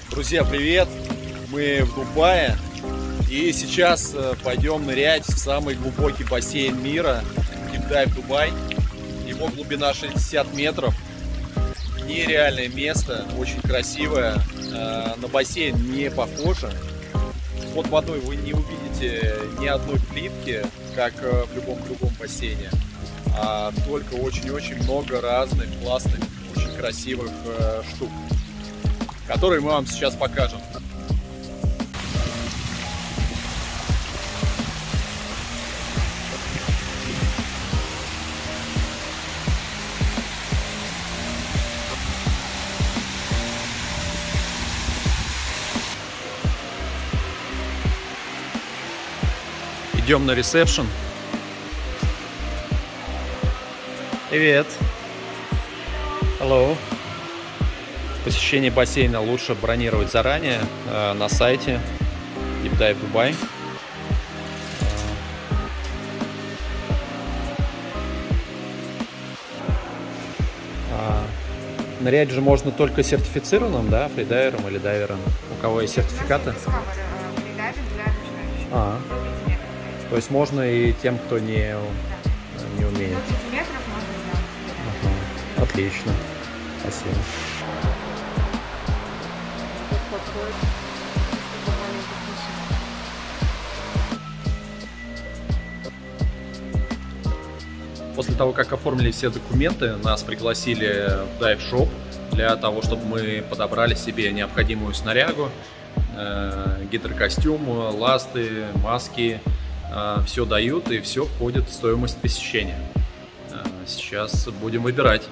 Друзья, привет! Мы в Дубае и сейчас пойдем нырять в самый глубокий бассейн мира, Deep Dive Дубай. Его глубина 60 метров. Нереальное место, очень красивое. На бассейн не похоже. Под водой вы не увидите ни одной плитки, как в любом другом бассейне, а только очень-очень много разных классных, очень красивых штук, которые мы вам сейчас покажем. Идем на ресепшн. Привет. Hello. Посещение бассейна лучше бронировать заранее на сайте Deep Dive Dubai. Нырять же можно только сертифицированным, да, фридайвером или дайвером. У кого есть сертификаты? То есть можно и тем, кто не умеет. Ага. Отлично. Спасибо. После того, как оформили все документы, нас пригласили в дайв-шоп для того, чтобы мы подобрали себе необходимую снарягу, гидрокостюм, ласты, маски. Все дают и все входит в стоимость посещения. Сейчас будем выбирать.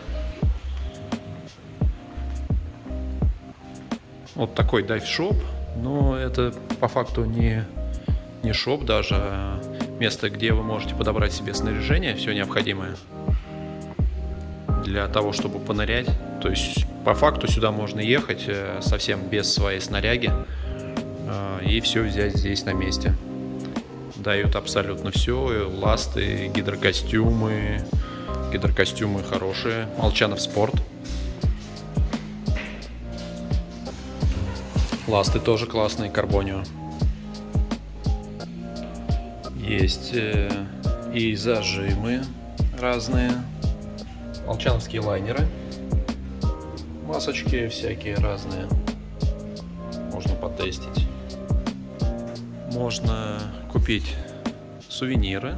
Вот такой дайв-шоп, но это по факту не шоп даже, а место, где вы можете подобрать себе снаряжение, все необходимое для того, чтобы понырять. То есть по факту сюда можно ехать совсем без своей снаряги и все взять здесь на месте. Дают абсолютно все, ласты, гидрокостюмы хорошие, Молчанов Спорт. Ласты тоже классные, Карбонио. Есть и зажимы разные, молчановские лайнеры, масочки всякие разные, можно потестить. Можно купить сувениры.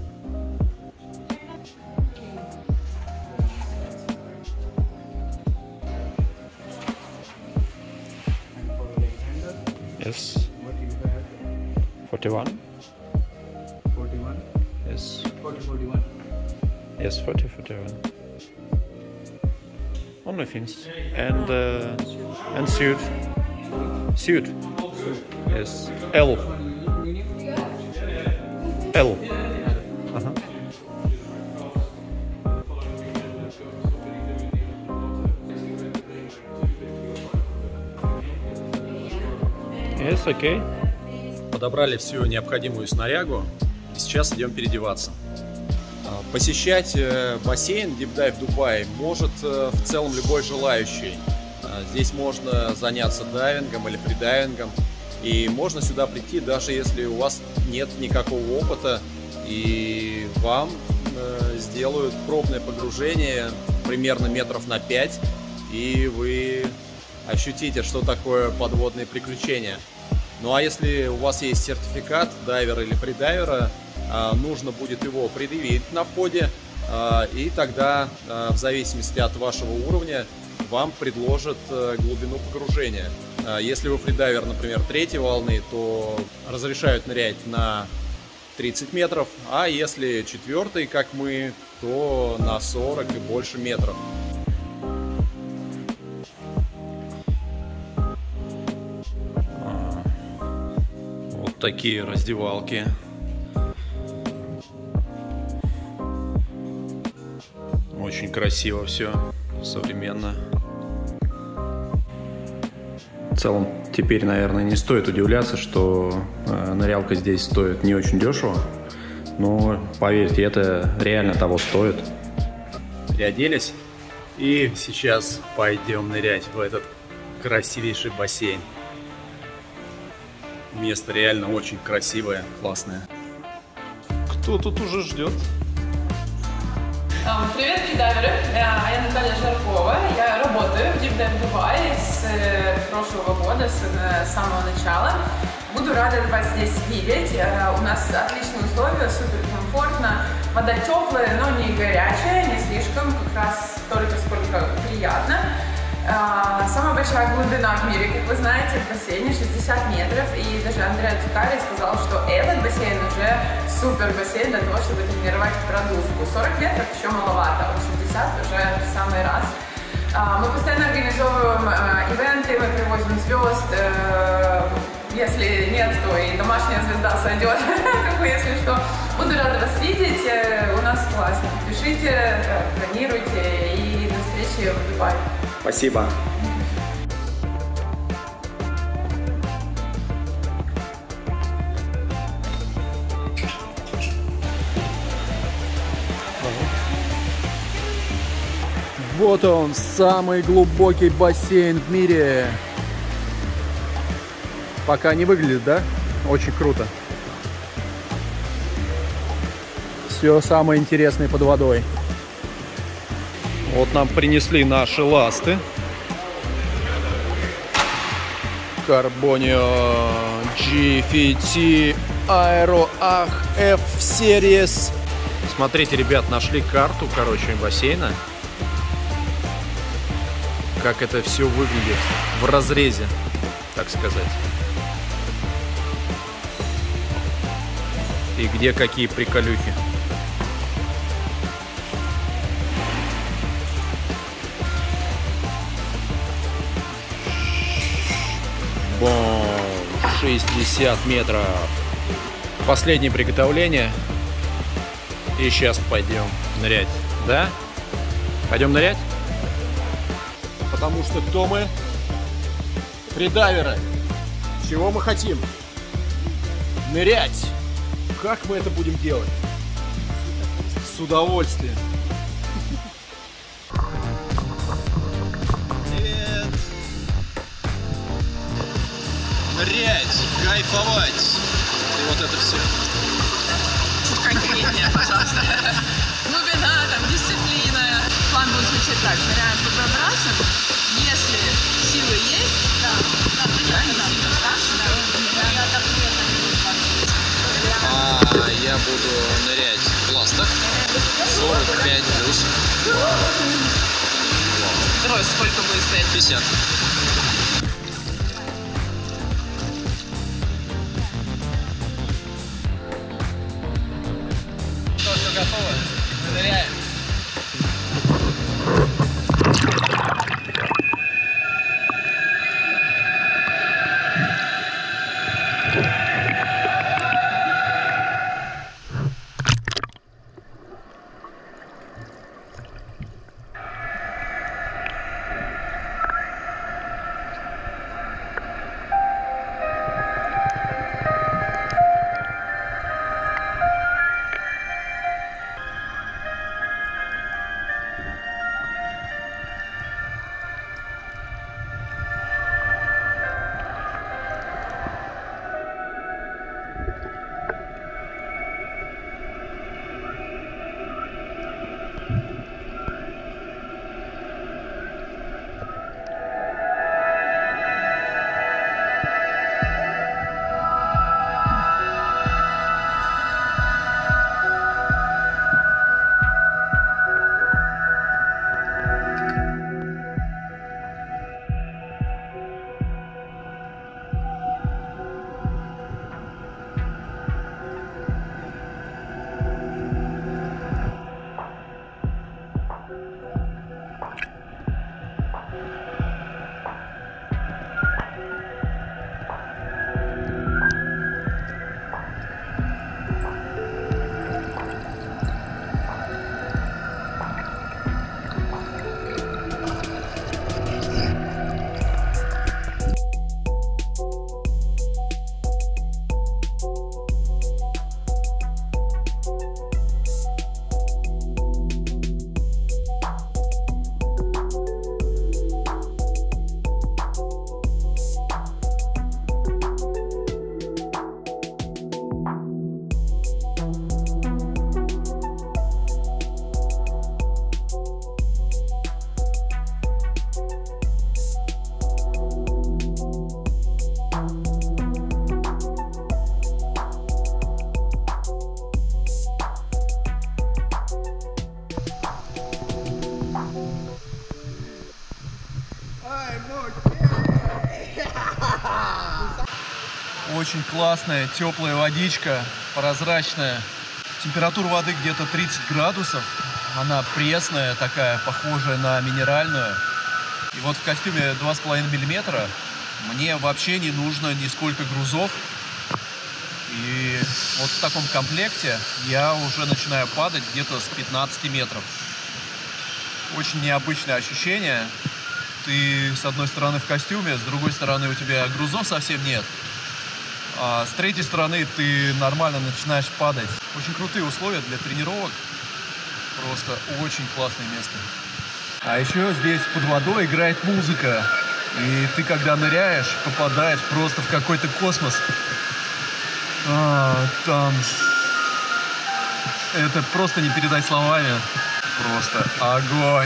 Yes. 41. 41. Yes. 40, 41. Yes, 40, 41. Only things. And suit. Suit. Yes. L. L. Uh-huh. Yes, okay. Подобрали всю необходимую снарягу и сейчас идем переодеваться. Посещать бассейн Deep Dive Dubai может в целом любой желающий. Здесь можно заняться дайвингом или фридайвингом. И можно сюда прийти, даже если у вас нет никакого опыта, и вам сделают пробное погружение примерно метров на 5, и вы ощутите, что такое подводные приключения. Ну а если у вас есть сертификат дайвера или фридайвера, нужно будет его предъявить на входе, и тогда, в зависимости от вашего уровня, вам предложат глубину погружения. Если вы фридайвер, например, 3-й волны, то разрешают нырять на 30 метров, а если 4-й, как мы, то на 40 и больше метров. Вот такие раздевалки. Очень красиво все, современно. В целом, теперь, наверное, не стоит удивляться, что нырялка здесь стоит не очень дешево. Но, поверьте, это реально того стоит. Переоделись и сейчас пойдем нырять в этот Красивейший бассейн. Место реально очень красивое, классное. Кто тут уже ждет? Привет, фридайверы! Я Наталья Жаркова. Я работаю в Deep Dive Dubai с прошлого года, с самого начала. Буду рада вас здесь видеть. У нас отличные условия, супер комфортно. Вода теплая, но не горячая, не слишком, как раз столько, сколько приятно. Самая большая глубина в мире, как вы знаете, в бассейне 60 метров. И даже Андреа Цукари сказал, что этот бассейн уже супер бассейн для того, чтобы тренировать продувку. 40 метров еще маловато, а 60 уже в самый раз. Мы постоянно организовываем ивенты, мы привозим звезд. Если нет, то и домашняя звезда сойдет, если что. Буду рада вас видеть, у нас классно. Пишите, бронируйте и до встречи в Дубае. Спасибо. Вот он, самый глубокий бассейн в мире. Пока не выглядит, да? Очень круто. Все самое интересное под водой. Вот нам принесли наши ласты. Carbonio GFT Aero F Series. Смотрите, ребят, нашли карту, короче, бассейна. Как это все выглядит в разрезе, так сказать. И где какие приколюхи. Бом! 60 метров. Последнее приготовление. И сейчас пойдем нырять. Да? Пойдем нырять? Потому что кто мы? Фридайверы. Чего мы хотим? Нырять. Как мы это будем делать? С удовольствием. Привет. Нырять, кайфовать. И вот это все. Чуть конкретнее, пожалуйста. Глубина, там, дисциплина. План будет звучать так. Ныряем по брасам. Если силы есть, да, я буду нырять в ластах 45 плюс. Второй сколько будет стоять? 50. Все готово? Ныряем. очень классная, теплая водичка, прозрачная. Температура воды где-то 30 градусов. Она пресная такая, похожая на минеральную. И вот в костюме 2,5 миллиметра мне вообще не нужно нисколько грузов. И вот в таком комплекте я уже начинаю падать где-то с 15 метров. Очень необычное ощущение. Ты с одной стороны в костюме, с другой стороны у тебя грузов совсем нет. А с третьей стороны ты нормально начинаешь падать. Очень крутые условия для тренировок. Просто очень классное место. А еще здесь под водой играет музыка. И ты, когда ныряешь, попадаешь просто в какой-то космос. Там... Это просто не передать словами. Просто огонь.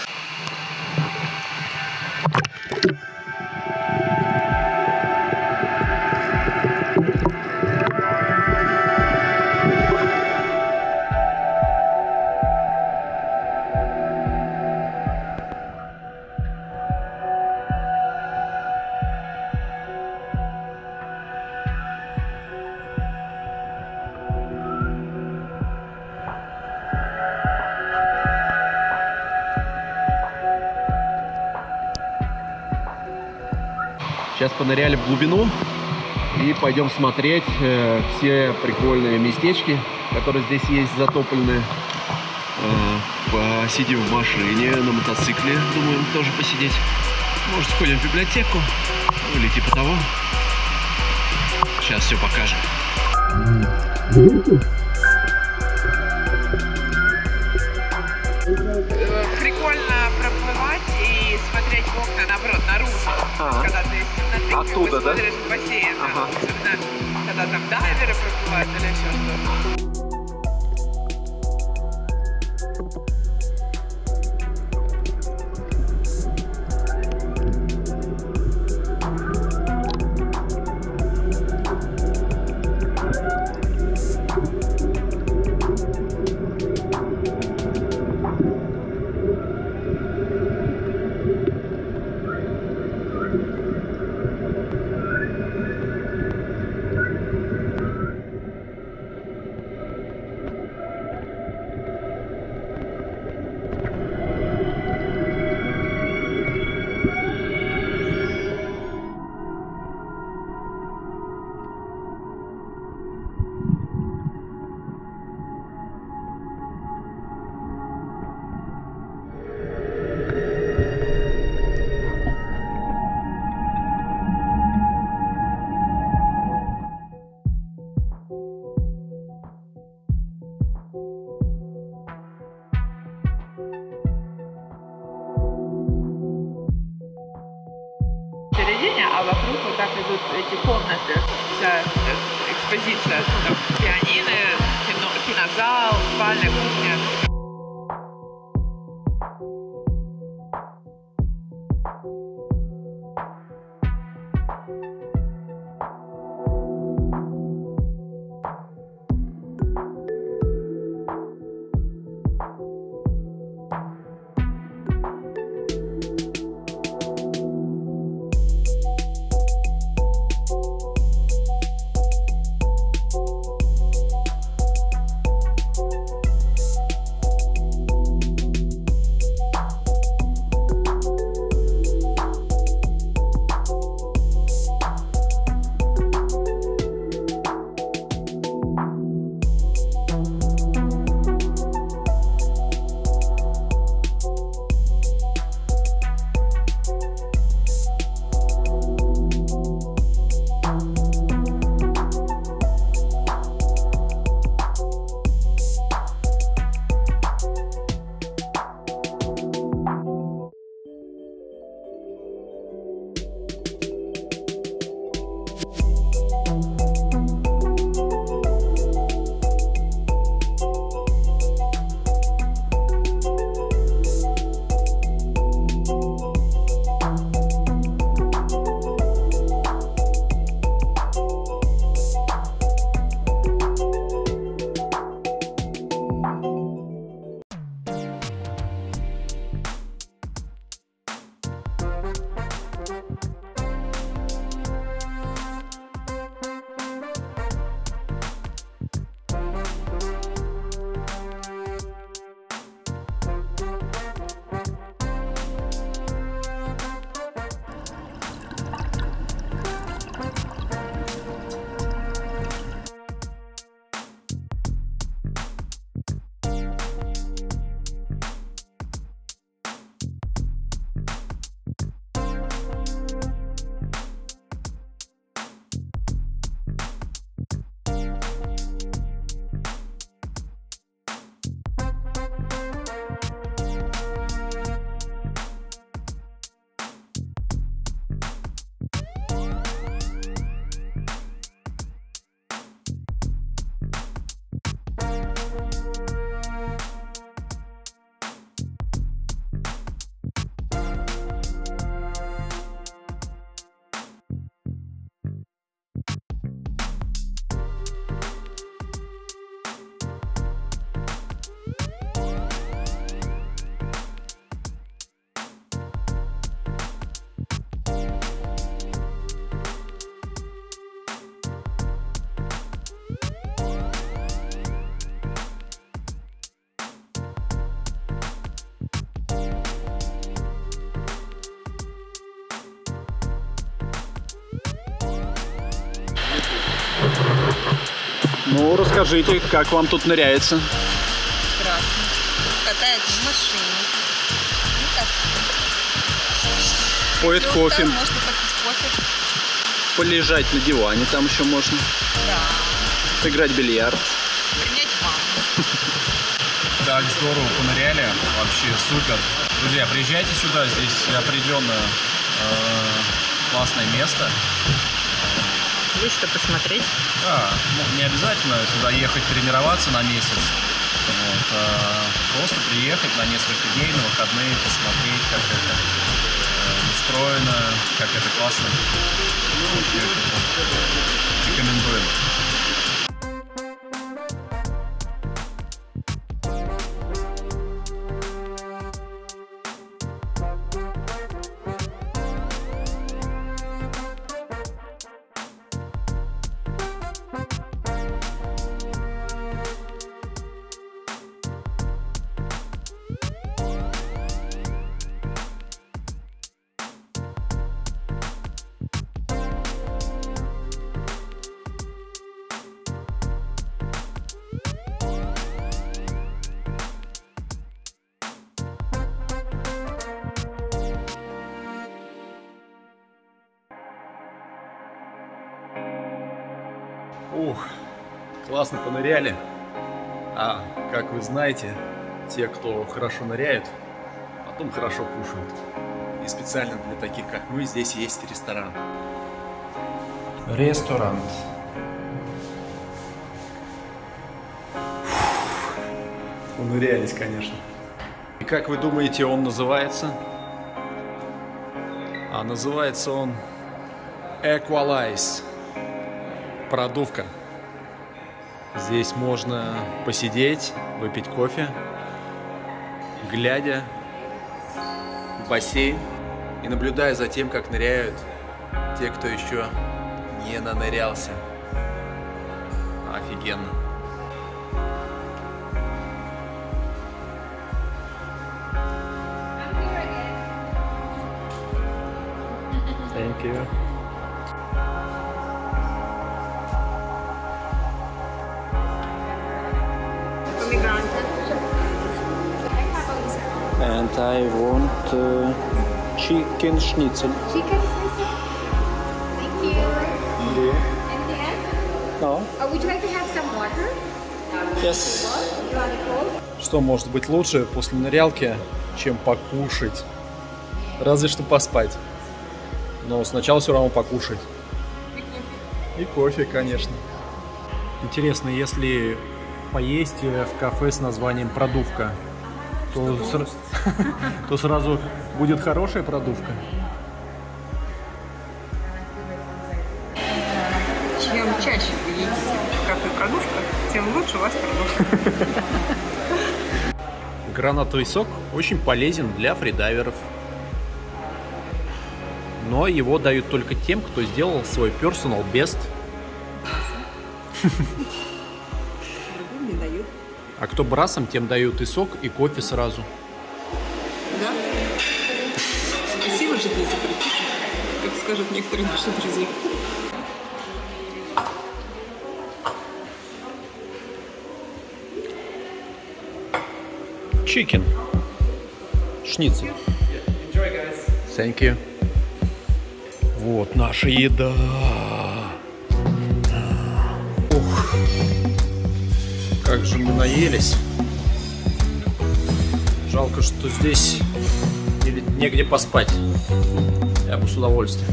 Сейчас поныряли в глубину и пойдем смотреть все прикольные местечки, которые здесь есть, затопленные. Посидим в машине, на мотоцикле, думаем, тоже посидеть. Может, сходим в библиотеку, ну, или типа того. Сейчас все покажем. Прикольно проплывать и смотреть в окна, наоборот, наружу. Когда ты из темноты, оттуда, да? смотришь в бассейн. Особенно, когда там дайверы проплывают или еще что-то. А вокруг вот так идут эти комнаты, вся экспозиция, там пианино, кинозал, спальня, кухня. Ну, расскажите, как вам тут ныряется? Прекрасно. Катает в машине. Поет кофе. Можно попить кофе. Полежать на диване, там еще можно. Да. Сыграть в бильярд. Принять ванну. Так, здорово поныряли. Вообще супер. Друзья, приезжайте сюда. Здесь определенно классное место. Есть что посмотреть. Да, ну, не обязательно сюда ехать тренироваться на месяц. Вот, просто приехать на несколько дней, на выходные, посмотреть, как это устроено, как это классно. Очень рекомендуем. Ух, классно поныряли. А, как вы знаете, те, кто хорошо ныряют, потом хорошо кушают. И специально для таких, как мы, здесь есть ресторан. Ресторан. Понырялись, конечно. И как вы думаете, он называется? А называется он Equalize. Продувка. Здесь можно посидеть, выпить кофе, глядя в бассейн и наблюдая за тем, как ныряют те, кто еще не нанырялся. Офигенно. Thank you. And I want chicken schnitzel. Chicken schnitzel? Thank you. Anything else? No. Would you like to have some water? Yes. You want a cold? Что может быть лучше после нырялки, чем покушать? Разве что поспать. Но сначала все равно покушать. И кофе, конечно. Интересно, если поесть в кафе с названием «Продувка», то сразу будет хорошая продувка. Чем чаще вы едите в кафе «Продувка», тем лучше у вас продувка. Гранатовый сок очень полезен для фридайверов. Но его дают только тем, кто сделал свой personal best. Другим не дают. А кто брасом, тем дают и сок, и кофе сразу. Да? Спасибо же для запретить, как скажут некоторые наши друзья. Chicken. Шницель. Thank you. Вот наша еда. Ух. Как же мы наелись. Жалко, что здесь негде поспать. Я бы с удовольствием.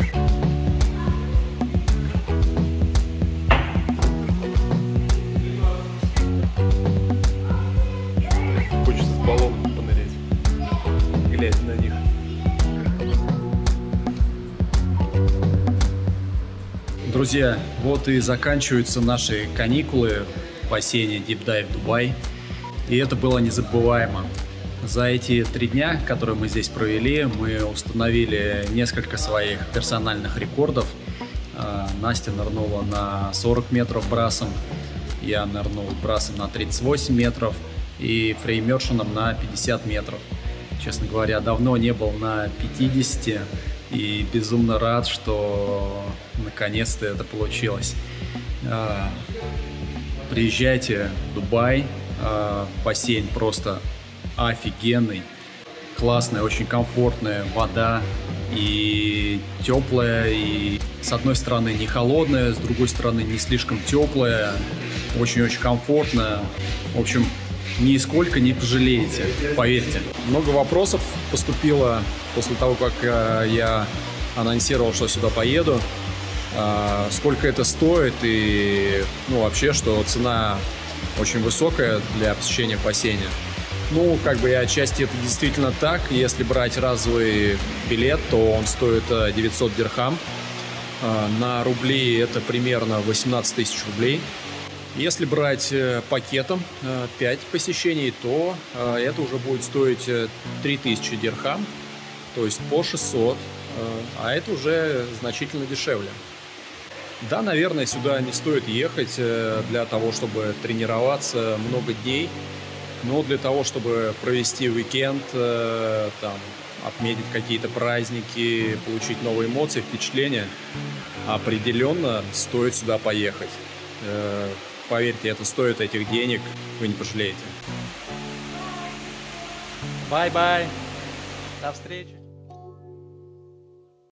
Хочется с баллоном понырять, глядя на них. Друзья, вот и заканчиваются наши каникулы в бассейне Deep Dive Dubai. И это было незабываемо. За эти 3 дня, которые мы здесь провели, мы установили несколько своих персональных рекордов. Настя нырнула на 40 метров брасом, я нырнул брасом на 38 метров и фреймершином на 50 метров. Честно говоря, давно не был на 50 и безумно рад, что наконец-то это получилось. Приезжайте в Дубай, бассейн просто офигенный, классная, очень комфортная вода и теплая, и с одной стороны не холодная, с другой стороны не слишком теплая, очень-очень комфортная. В общем, нисколько не пожалеете, поверьте. Много вопросов поступило после того, как я анонсировал, что сюда поеду. Сколько это стоит и вообще, что цена очень высокая для посещения бассейна. Как бы отчасти это действительно так. Если брать разовый билет, то он стоит 900 дирхам. На рубли это примерно 18 тысяч рублей. Если брать пакетом 5 посещений, то это уже будет стоить 3000 дирхам, то есть по 600, а это уже значительно дешевле. Да, наверное, сюда не стоит ехать для того, чтобы тренироваться много дней, но для того, чтобы провести уикенд, отметить какие-то праздники, получить новые эмоции, впечатления, определенно стоит сюда поехать. Поверьте, это стоит этих денег, вы не пожалеете. Бай-бай. До встречи.